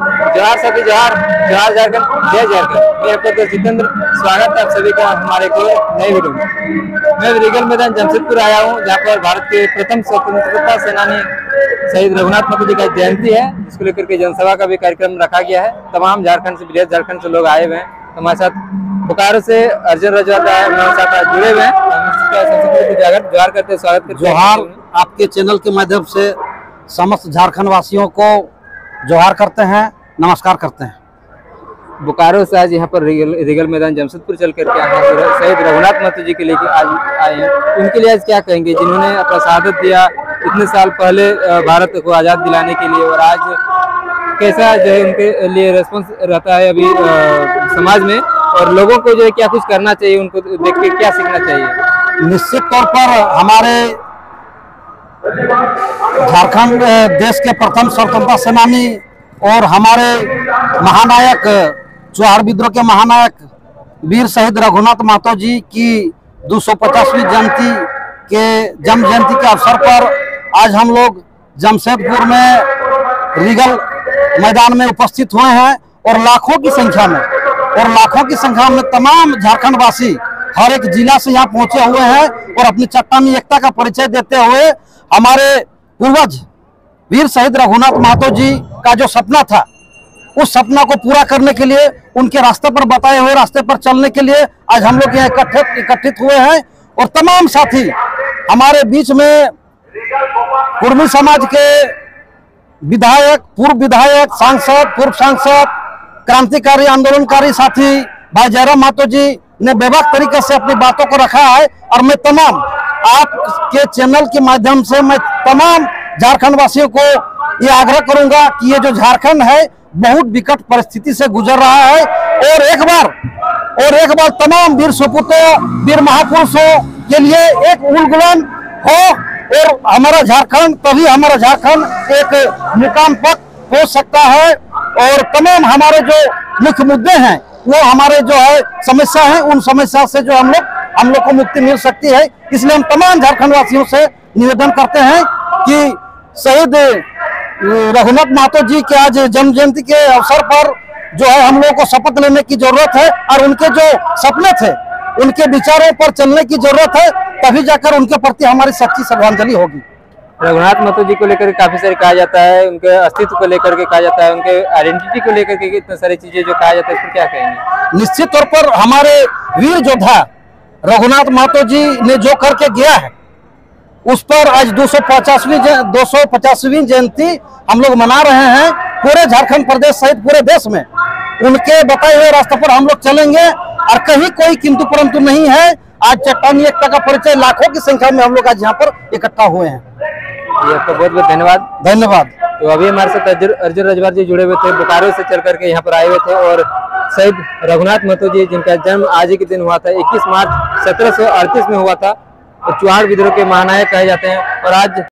जोहार सभी, जोहार जोहार झारखंड, जय झारखंड। मैं आपका जितेंद्र, स्वागत है आप सभी का हमारे एक नए वीडियो में। मैं रीगल मैदान जमशेदपुर आया हूँ, जहाँ पर भारत के प्रथम स्वतंत्रता सेनानी शहीद रघुनाथ महतो जी का जयंती है, जिसको लेकर के जनसभा का भी कार्यक्रम रखा गया है। तमाम झारखंड से, विदेश झारखंड से लोग आए हुए हैं। हमारे साथ बोकारो से अर्जुन रजवाता हमारे साथ जुड़े हुए हैं। जोहार करते, स्वागत करते। जोहार आपके चैनल के माध्यम से समस्त झारखंड वासियों को जोहार करते हैं, नमस्कार करते हैं। बोकारो से आज यहाँ पर रीगल मैदान जमशेदपुर चल करके शहीद रघुनाथ महतो जी के लिए आज आए हैं। उनके लिए आज क्या कहेंगे, जिन्होंने अपना शहादत दिया इतने साल पहले भारत को आज़ाद दिलाने के लिए, और आज कैसा जो है उनके लिए रेस्पॉन्स रहता है अभी समाज में, और लोगों को जो है क्या कुछ करना चाहिए, उनको देख के क्या सीखना चाहिए? निश्चित तौर पर हमारे झारखंड देश के प्रथम स्वतंत्रता सेनानी और हमारे महानायक, चुहार विद्रोह के महानायक वीर शहीद रघुनाथ महतो जी की 250वीं जयंती के जन्म जयंती के अवसर पर आज हम लोग जमशेदपुर में रीगल मैदान में उपस्थित हुए हैं, और लाखों की संख्या में तमाम झारखंड वासी हर एक जिला से यहाँ पहुंचे हुए हैं, और अपनी चट्टानी एकता का परिचय देते हुए हमारे पूर्वज वीर शहीद रघुनाथ महतो जी का जो सपना था, उस सपना को पूरा करने के लिए, उनके रास्ते पर बताए हुए रास्ते पर चलने के लिए आज हम लोग यहाँ एकत्रित हुए हैं। और तमाम साथी हमारे बीच में कुर्मी समाज के विधायक, पूर्व विधायक, सांसद, पूर्व सांसद, क्रांतिकारी आंदोलनकारी साथी भाई जयराम महतो जी ने बेबाक तरीके से अपनी बातों को रखा है। और मैं तमाम आपके चैनल के माध्यम से मैं तमाम झारखंड वासियों को ये आग्रह करूंगा कि ये जो झारखंड है बहुत विकट परिस्थिति से गुजर रहा है, और एक बार तमाम वीर सपूतों, वीर महापुरुषों के लिए एक उलगुलन हो, और हमारा झारखंड एक मुकाम पर पहुंच सकता है। और तमाम हमारे जो मुख्य मुद्दे हैं, वो हमारे जो है समस्या है, उन समस्या से जो हम लोग को मुक्ति मिल सकती है। इसलिए हम तमाम झारखंड वासियों से निवेदन करते हैं कि शहीद रघुनाथ महतो जी के आज जन्म जयंती के अवसर पर जो है हम लोगों को शपथ लेने की जरूरत है, और उनके जो सपने थे, उनके विचारों पर चलने की जरूरत है, तभी जाकर उनके प्रति हमारी सच्ची श्रद्धांजलि होगी। रघुनाथ महतो जी को लेकर काफी सारे कहा जाता है, उनके अस्तित्व को लेकर के कहा जाता है, उनके आइडेंटिटी को लेकर के इतनी सारी चीजें जो कहा जाता है, इसको क्या कहेंगे? निश्चित तौर पर हमारे वीर योद्धा रघुनाथ महतो जी ने जो करके गया है, उस पर आज 250वीं जयंती हम लोग मना रहे हैं। पूरे झारखंड प्रदेश सहित पूरे देश में उनके बताए हुए रास्ते पर हम लोग चलेंगे, और कहीं कोई किंतु परंतु नहीं है। आज चट्टानी एकता का परिचय लाखों की संख्या में हम लोग आज यहाँ पर इकट्ठा हुए हैं। आपका बहुत बहुत धन्यवाद। तो अभी हमारे साथ अर्जुन रजवाता जी जुड़े हुए थे, बोकारो से चल करके यहाँ पर आए हुए थे, और शहीद रघुनाथ महतो जी जिनका जन्म आज ही के दिन हुआ था, 21 मार्च 1738 में हुआ था, और चुहार विद्रोह के महानायक कहे जाते हैं। और आज